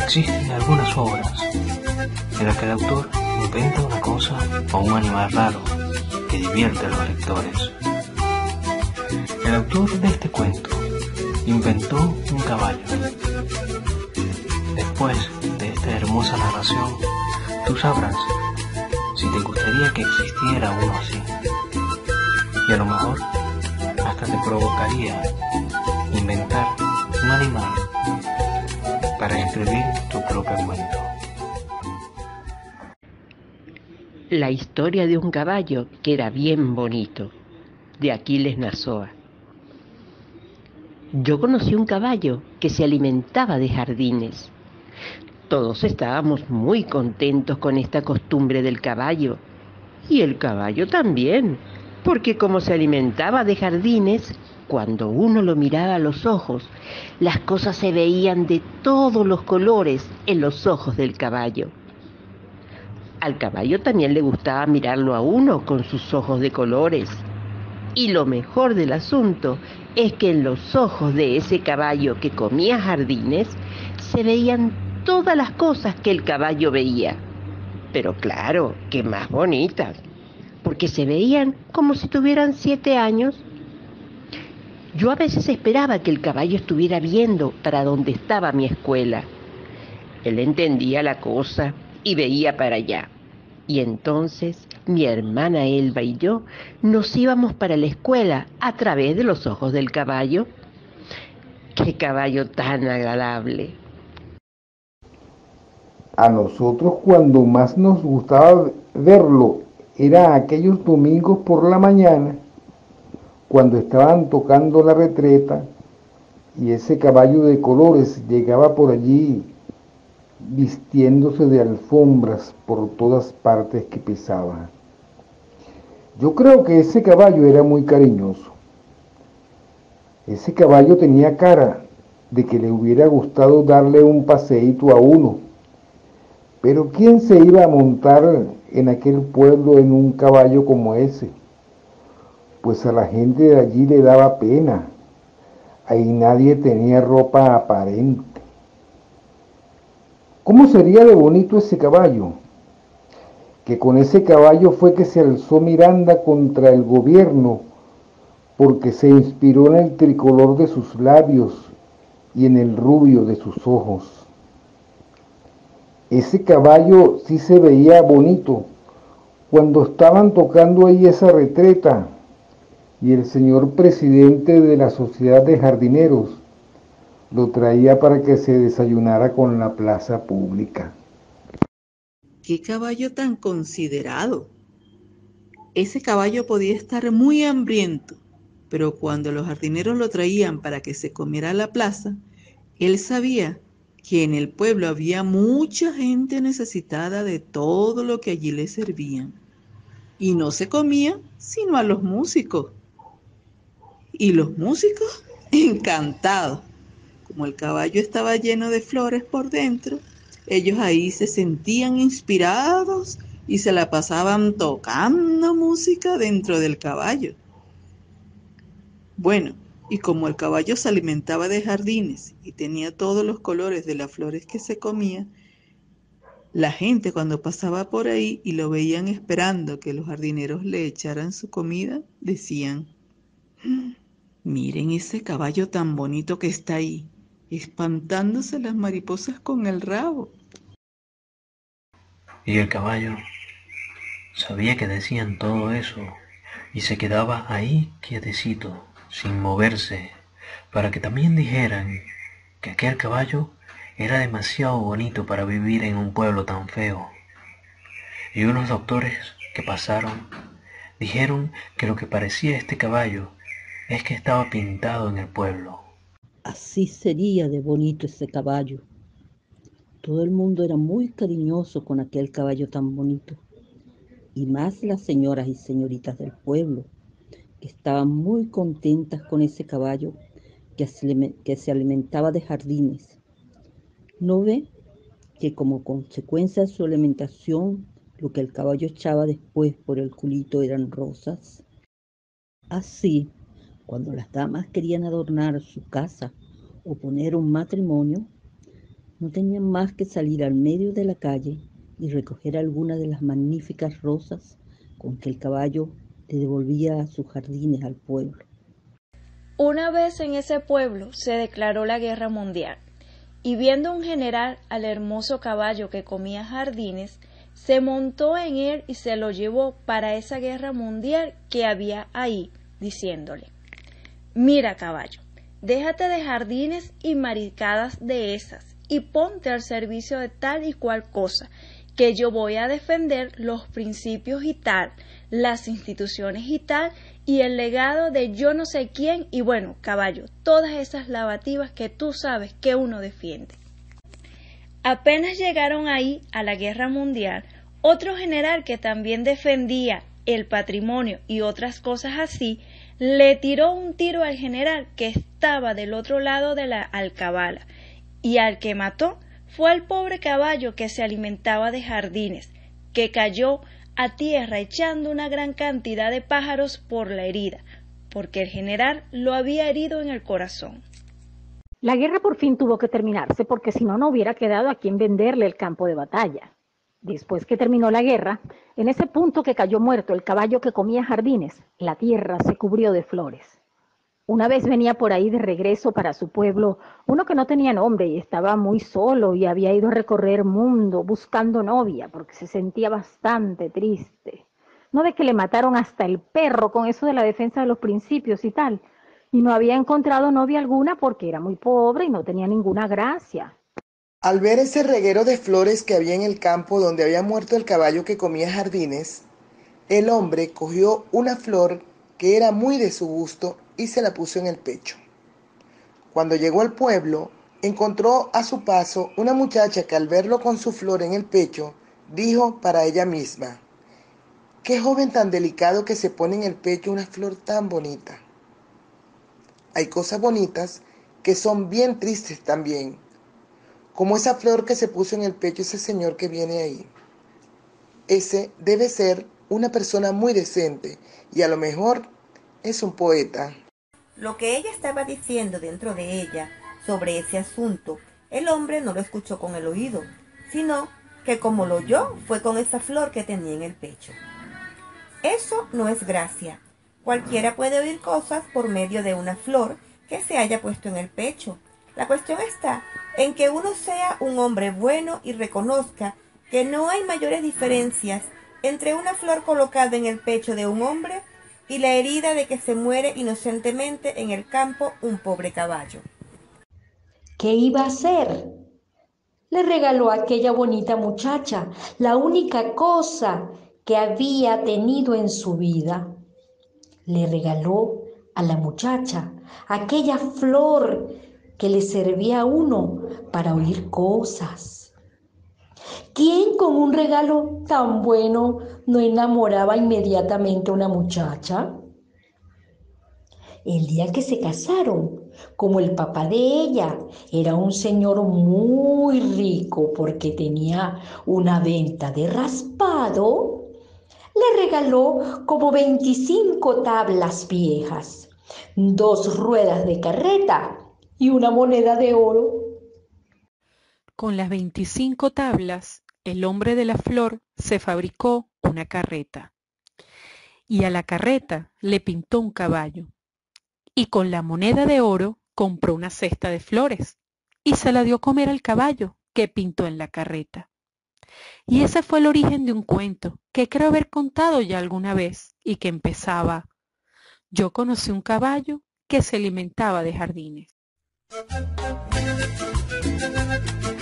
Existen algunas obras en las que el autor inventa una cosa o un animal raro que divierte a los lectores. El autor de este cuento inventó un caballo. Después de esta hermosa narración, tú sabrás si te gustaría que existiera uno así. Y a lo mejor hasta te provocaría inventar un animal para escribir tu propio cuento. La historia de un caballo que era bien bonito, de Aquiles Nazoa. Yo conocí un caballo que se alimentaba de jardines. Todos estábamos muy contentos con esta costumbre del caballo. Y el caballo también, porque como se alimentaba de jardines, cuando uno lo miraba a los ojos, las cosas se veían de todos los colores en los ojos del caballo. Al caballo también le gustaba mirarlo a uno con sus ojos de colores. Y lo mejor del asunto es que en los ojos de ese caballo que comía jardines se veían todas las cosas que el caballo veía. Pero claro, que más bonitas, porque se veían como si tuvieran 7 años. Yo a veces esperaba que el caballo estuviera viendo para donde estaba mi escuela. Él entendía la cosa y veía para allá. Y entonces mi hermana Elba y yo nos íbamos para la escuela a través de los ojos del caballo. ¡Qué caballo tan agradable! A nosotros cuando más nos gustaba verlo era aquellos domingos por la mañana, cuando estaban tocando la retreta y ese caballo de colores llegaba por allí vistiéndose de alfombras por todas partes que pisaba. Yo creo que ese caballo era muy cariñoso. Ese caballo tenía cara de que le hubiera gustado darle un paseíto a uno. Pero ¿quién se iba a montar en aquel pueblo en un caballo como ese? Pues a la gente de allí le daba pena. Ahí nadie tenía ropa aparente. ¿Cómo sería de bonito ese caballo? Que con ese caballo fue que se alzó Miranda contra el gobierno, porque se inspiró en el tricolor de sus labios y en el rubio de sus ojos. Ese caballo sí se veía bonito cuando estaban tocando ahí esa retreta y el señor presidente de la sociedad de jardineros lo traía para que se desayunara con la plaza pública. ¡Qué caballo tan considerado! Ese caballo podía estar muy hambriento, pero cuando los jardineros lo traían para que se comiera a la plaza, él sabía que en el pueblo había mucha gente necesitada de todo lo que allí le servían. Y no se comía sino a los músicos. Y los músicos encantados. Como el caballo estaba lleno de flores por dentro, ellos ahí se sentían inspirados y se la pasaban tocando música dentro del caballo. Bueno, y como el caballo se alimentaba de jardines y tenía todos los colores de las flores que se comía, la gente cuando pasaba por ahí y lo veían esperando que los jardineros le echaran su comida, decían: miren ese caballo tan bonito que está ahí, espantándose las mariposas con el rabo. Y el caballo sabía que decían todo eso y se quedaba ahí quietecito, sin moverse, para que también dijeran que aquel caballo era demasiado bonito para vivir en un pueblo tan feo. Y unos doctores que pasaron dijeron que lo que parecía este caballo es que estaba pintado en el pueblo. Así sería de bonito ese caballo. Todo el mundo era muy cariñoso con aquel caballo tan bonito. Y más las señoras y señoritas del pueblo, que estaban muy contentas con ese caballo que se alimentaba de jardines. ¿No ve que como consecuencia de su alimentación, lo que el caballo echaba después por el culito eran rosas? Así, cuando las damas querían adornar su casa o poner un matrimonio, No tenían más que salir al medio de la calle y recoger algunas de las magníficas rosas con que el caballo le devolvía a sus jardines al pueblo. Una vez en ese pueblo se declaró la guerra mundial, y viendo un general al hermoso caballo que comía jardines, se montó en él y se lo llevó para esa guerra mundial que había ahí, diciéndole: «Mira, caballo, déjate de jardines y maricadas de esas, y ponte al servicio de tal y cual cosa, que yo voy a defender los principios y tal, las instituciones y tal, y el legado de yo no sé quién, y bueno, caballo, todas esas lavativas que tú sabes que uno defiende». Apenas llegaron ahí a la guerra mundial, otro general que también defendía el patrimonio y otras cosas así, le tiró un tiro al general que estaba del otro lado de la alcabala, y al que mató fue al pobre caballo que se alimentaba de jardines, que cayó a tierra echando una gran cantidad de pájaros por la herida, porque el general lo había herido en el corazón. La guerra por fin tuvo que terminarse porque si no, no hubiera quedado a quien venderle el campo de batalla. Después que terminó la guerra, en ese punto que cayó muerto el caballo que comía jardines, la tierra se cubrió de flores. Una vez venía por ahí de regreso para su pueblo uno que no tenía nombre y estaba muy solo y había ido a recorrer mundo buscando novia porque se sentía bastante triste. No de que le mataron hasta el perro con eso de la defensa de los principios y tal, y no había encontrado novia alguna porque era muy pobre y no tenía ninguna gracia. Al ver ese reguero de flores que había en el campo donde había muerto el caballo que comía jardines, el hombre cogió una flor que era muy de su gusto y se la puso en el pecho. Cuando llegó al pueblo, encontró a su paso una muchacha que al verlo con su flor en el pecho, dijo para ella misma: «Qué joven tan delicado que se pone en el pecho una flor tan bonita». Hay cosas bonitas que son bien tristes también, como esa flor que se puso en el pecho ese señor que viene ahí. Ese debe ser una persona muy decente y a lo mejor es un poeta. Lo que ella estaba diciendo dentro de ella sobre ese asunto, el hombre no lo escuchó con el oído, sino que como lo oyó fue con esa flor que tenía en el pecho. Eso no es gracia. Cualquiera puede oír cosas por medio de una flor que se haya puesto en el pecho. La cuestión está en que uno sea un hombre bueno y reconozca que no hay mayores diferencias entre una flor colocada en el pecho de un hombre y la herida de que se muere inocentemente en el campo un pobre caballo. ¿Qué iba a hacer? Le regaló a aquella bonita muchacha la única cosa que había tenido en su vida. Le regaló a la muchacha aquella flor que le servía a uno para oír cosas. ¿Quién con un regalo tan bueno no enamoraba inmediatamente a una muchacha? El día que se casaron, como el papá de ella era un señor muy rico porque tenía una venta de raspado, le regaló como 25 tablas viejas, 2 ruedas de carreta y una moneda de oro. Con las 25 tablas, el hombre de la flor se fabricó una carreta y a la carreta le pintó un caballo. Y con la moneda de oro compró una cesta de flores y se la dio a comer al caballo que pintó en la carreta. Y ese fue el origen de un cuento que creo haber contado ya alguna vez y que empezaba: yo conocí un caballo que se alimentaba de jardines.